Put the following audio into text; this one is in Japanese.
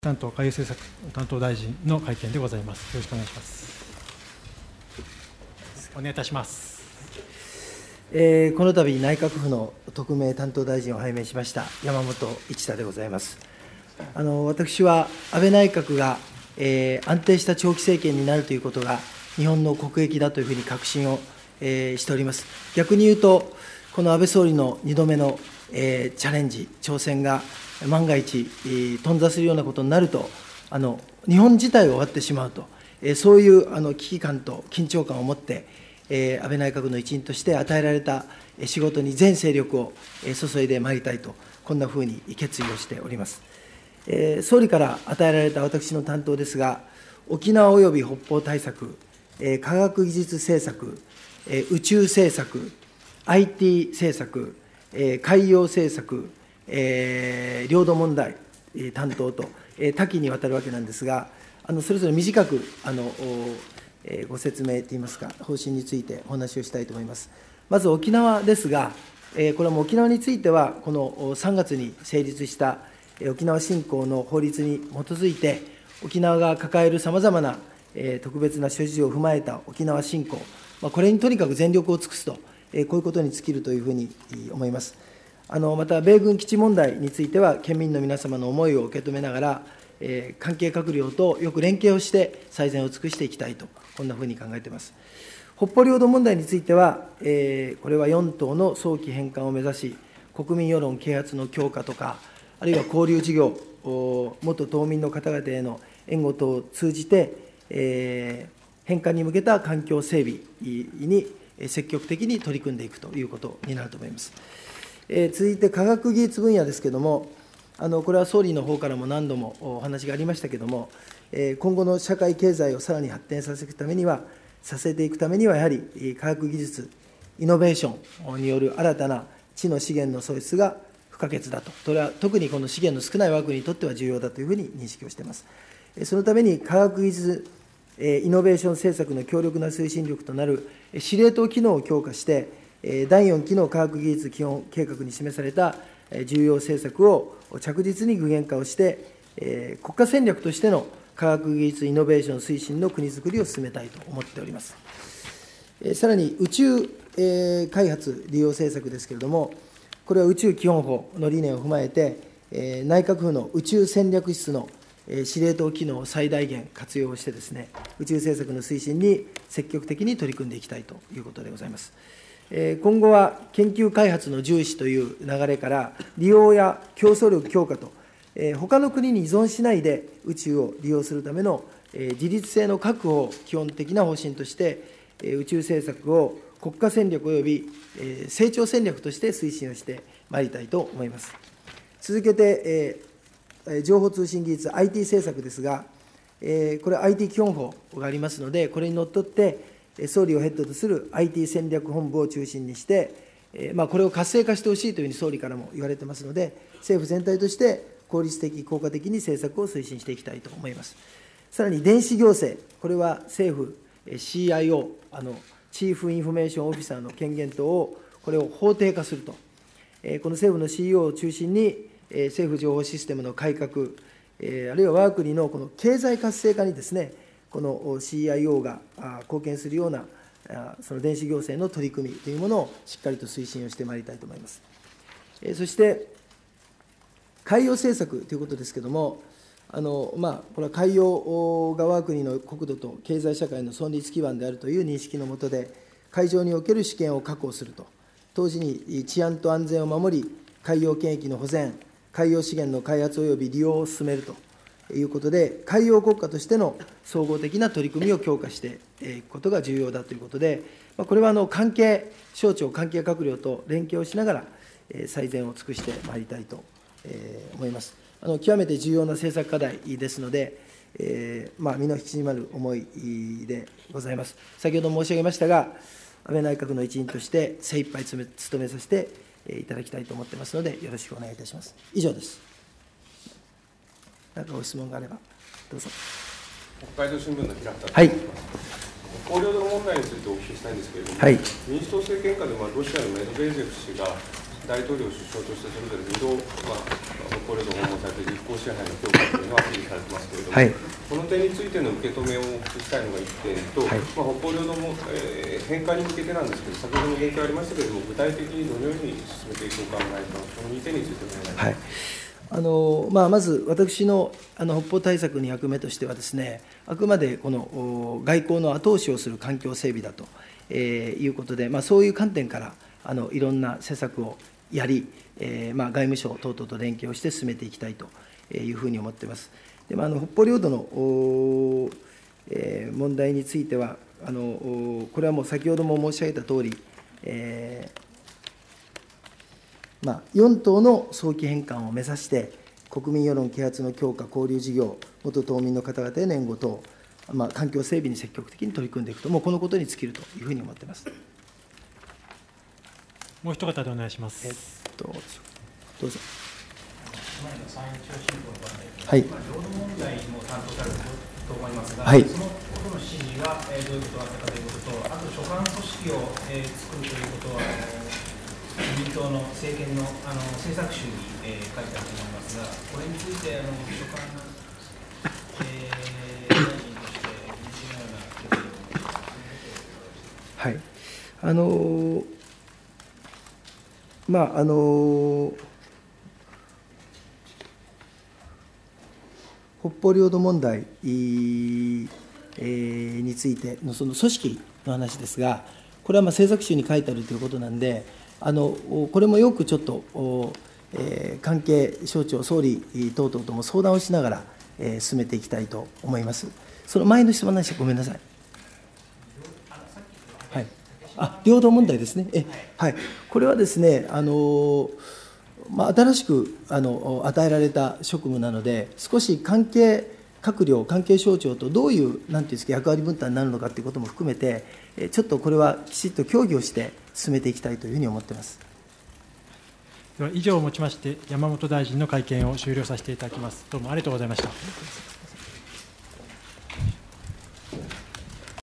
担当、海洋政策担当大臣の会見でございます。よろしくお願いします。お願いいたします。 この度、内閣府の特命担当大臣を拝命しました山本一太でございます。私は安倍内閣が、安定した長期政権になるということが、日本の国益だというふうに確信を、しております。逆に言うと、この安倍総理の2度目の、チャレンジ、挑戦が万が一、頓挫するようなことになると、日本自体が終わってしまうと、そういう危機感と緊張感を持って、安倍内閣の一員として与えられた仕事に全精力を注いでまいりたいと、こんなふうに決意をしております。総理から与えられた私の担当ですが、沖縄および北方対策、科学技術政策、宇宙政策、IT 政策、海洋政策、領土問題担当と、多岐にわたるわけなんですが、それぞれ短くご説明といいますか、方針についてお話をしたいと思います。まず沖縄ですが、これはもう沖縄については、この3月に成立した沖縄振興の法律に基づいて、沖縄が抱えるさまざまな特別な諸事情を踏まえた沖縄振興、これにとにかく全力を尽くすと、こういうことに尽きるというふうに思います。また、米軍基地問題については、県民の皆様の思いを受け止めながら、関係閣僚とよく連携をして最善を尽くしていきたいと、こんなふうに考えています。北方領土問題については、これは4島の早期返還を目指し、国民世論啓発の強化とか、あるいは交流事業、元島民の方々への援護等を通じて、返還に向けた環境整備に積極的に取り組んでいくということになると思います。続いて科学技術分野ですけれども、これは総理のほうからも何度もお話がありましたけれども、今後の社会経済をさらに発展させていくためには、やはり科学技術、イノベーションによる新たな地の資源の創出が不可欠だと、それは特にこの資源の少ないわが国にとっては重要だというふうに認識をしています。そのために科学技術、イノベーション政策の強力な推進力となる司令塔機能を強化して、第4期の科学技術基本計画に示された重要政策を着実に具現化をして、国家戦略としての科学技術イノベーション推進の国づくりを進めたいと思っております。さらに宇宙開発利用政策ですけれども、これは宇宙基本法の理念を踏まえて、内閣府の宇宙戦略室の司令塔機能を最大限活用してですね、宇宙政策の推進に積極的に取り組んでいきたいということでございます。今後は研究開発の重視という流れから、利用や競争力強化と、他の国に依存しないで宇宙を利用するための自律性の確保を基本的な方針として、宇宙政策を国家戦略及び成長戦略として推進をしてまいりたいと思います。続けて、情報通信技術 IT 政策ですが、これは IT 基本法がありますので、これにのっとって総理をヘッドとする IT 戦略本部を中心にして、これを活性化してほしいというふうに総理からも言われてますので、政府全体として効率的、効果的に政策を推進していきたいと思います。さらに電子行政、これは政府、CIO、チーフインフォメーションオフィサーの権限等を、これを法定化すると、この政府の CEO を中心に、政府情報システムの改革、あるいは我が国のこの経済活性化にですね、この CIO が貢献するような、その電子行政の取り組みというものをしっかりと推進をしてまいりたいと思います。そして、海洋政策ということですけれども、これは海洋が我が国の国土と経済社会の存立基盤であるという認識の下で、海上における主権を確保すると、同時に治安と安全を守り、海洋権益の保全、海洋資源の開発及び利用を進めるということで、海洋国家としての総合的な取り組みを強化していくことが重要だということで、これは関係省庁、関係閣僚と連携をしながら、最善を尽くしてまいりたいと思います。極めて重要な政策課題ですので、身の引き締まる思いでございます。先ほど申し上げましたが、安倍内閣の一員として精一杯務めさせていただきたいと思ってますので、よろしくお願いいたします。以上です。何かご質問があれば、どうぞ。 北海道新聞の平田。 はい。 北方領土問題についてお聞きしたいんですけれども、 はい、 民主党政権下でロシアのメドベージェフ氏が大統領、首相としてそれぞれ2度、北方領土を訪問されて、実効支配の強化というのはアピールされてますけれども、この点についての受け止めをお聞きしたいのが1点と、北方領土も、返還に向けてなんですけど、先ほども言及ありましたけれども、具体的にどのように進めていくお考えか、この2点についてお願いします。 まず私の北方対策の役目としてはですね、あくまでこの外交の後押しをする環境整備だということで、そういう観点からいろんな施策をやり、外務省等々と連携をして進めていきたいというふうに思っています。で北方領土の問題については、これはもう先ほども申し上げたとおり、4島の早期返還を目指して、国民世論啓発の強化、交流事業、元島民の方々への援護等、環境整備に積極的に取り組んでいくと、もうこのことに尽きるというふうに思っています。 もう一方でお願いします。 どうぞ。 前の参院長新聞の場合、 はい、 領土問題も担当されると思いますが、 はい、 そのことの指示がどういうことがあったかということと、あと所管組織を作るということは、自民党の政権の政策集に書いてあると思いますが、これについて所管大臣として、どのような決定をはい。北方領土問題についてのその組織の話ですが、これは政策集に書いてあるということなんで、これもよくちょっと、関係省庁、総理等々とも相談をしながら、進めていきたいと思います。その前の質問なんでした。ごめんなさい。はい、領土問題ですね。はい、これはですね、新しく与えられた職務なので、少し関係閣僚、関係省庁とどういう、なんていうんですか、役割分担になるのかということも含めて、ちょっとこれはきちっと協議をして進めていきたいというふうに思っています。 では以上をもちまして、山本大臣の会見を終了させていただきます。どうもありがとうございました。